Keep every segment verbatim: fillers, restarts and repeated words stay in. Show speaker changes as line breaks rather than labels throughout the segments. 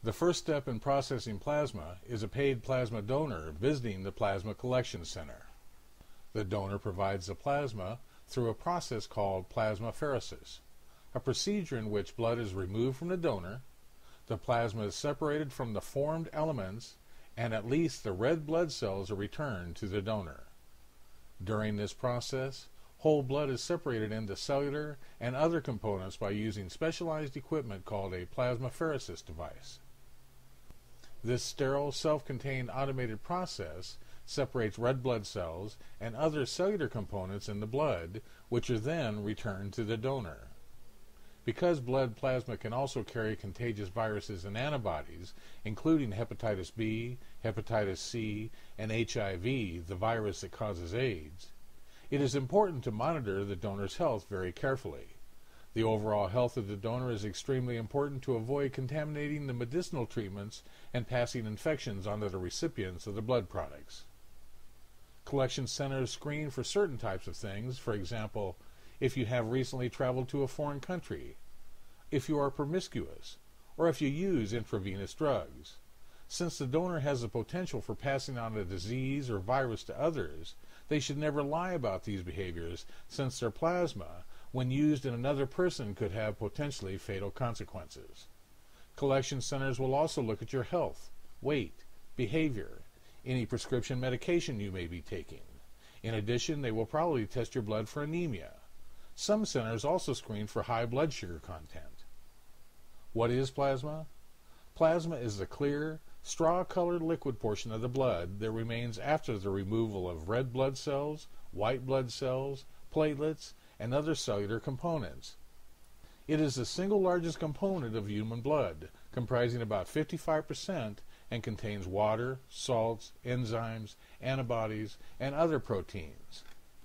The first step in processing plasma is a paid plasma donor visiting the plasma collection center. The donor provides the plasma through a process called plasmapheresis, a procedure in which blood is removed from the donor, the plasma is separated from the formed elements, and at least the red blood cells are returned to the donor. During this process, whole blood is separated into cellular and other components by using specialized equipment called a plasmapheresis device. This sterile, self-contained automated process separates red blood cells and other cellular components in the blood, which are then returned to the donor. Because blood plasma can also carry contagious viruses and antibodies, including hepatitis B, hepatitis C, and H I V, the virus that causes AIDS, it is important to monitor the donor's health very carefully. The overall health of the donor is extremely important to avoid contaminating the medicinal treatments and passing infections onto the recipients of the blood products. Collection centers screen for certain types of things, for example, if you have recently traveled to a foreign country, if you are promiscuous, or if you use intravenous drugs. Since the donor has the potential for passing on a disease or virus to others, they should never lie about these behaviors, since their plasma, when used in another person, could have potentially fatal consequences. Collection centers will also look at your health, weight, behavior, any prescription medication you may be taking. In addition, they will probably test your blood for anemia. Some centers also screen for high blood sugar content. What is plasma? Plasma is the clear, straw-colored liquid portion of the blood that remains after the removal of red blood cells, white blood cells, platelets, and other cellular components. It is the single largest component of human blood, comprising about fifty-five percent, and contains water, salts, enzymes, antibodies, and other proteins.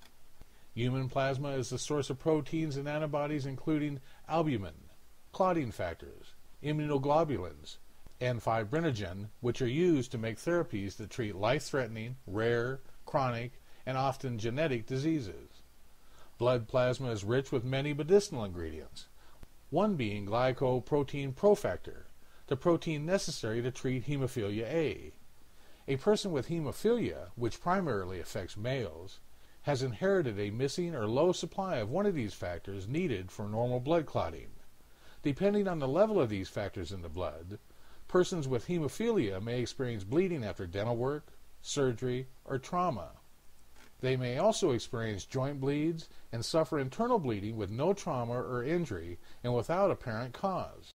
Human plasma is the source of proteins and antibodies including albumin, clotting factors, immunoglobulins, and fibrinogen, which are used to make therapies that treat life-threatening, rare, chronic, and often genetic diseases. Blood plasma is rich with many medicinal ingredients, one being glycoprotein cofactor, the protein necessary to treat hemophilia A. A person with hemophilia, which primarily affects males, has inherited a missing or low supply of one of these factors needed for normal blood clotting. Depending on the level of these factors in the blood, persons with hemophilia may experience bleeding after dental work, surgery, or trauma. They may also experience joint bleeds and suffer internal bleeding with no trauma or injury and without apparent cause.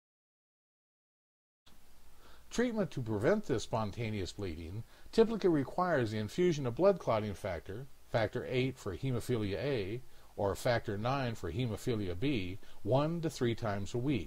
Treatment to prevent this spontaneous bleeding typically requires the infusion of blood clotting factor, factor eight for hemophilia A, or factor nine for hemophilia B, one to three times a week.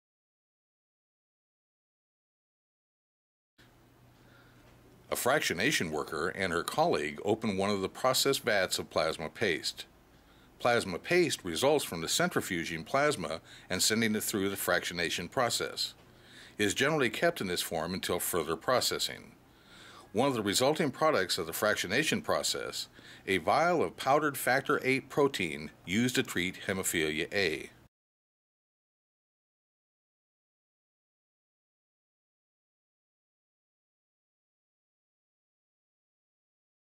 A fractionation worker and her colleague open one of the processed vats of plasma paste. Plasma paste results from the centrifuging plasma and sending it through the fractionation process. It is generally kept in this form until further processing. One of the resulting products of the fractionation process, a vial of powdered factor eight protein used to treat hemophilia A.